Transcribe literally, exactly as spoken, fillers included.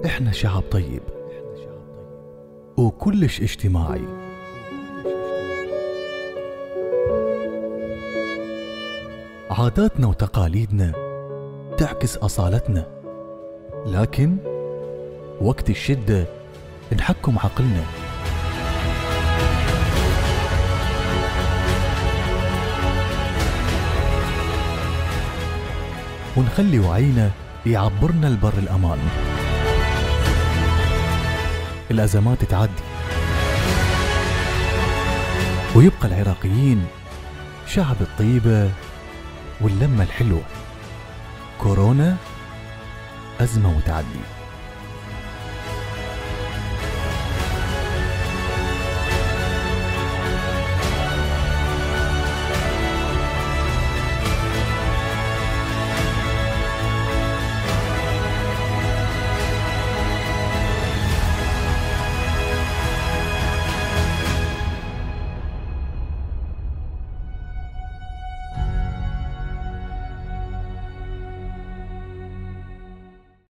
إحنا شعب طيب وكلش اجتماعي، عاداتنا وتقاليدنا تعكس أصالتنا، لكن وقت الشدة نحكم عقلنا. ونخلي وعينا يعبرنا لبر الأمان. الأزمات تعدي ويبقى العراقيين شعب الطيبة واللمة الحلوة. كورونا أزمة وتعدي.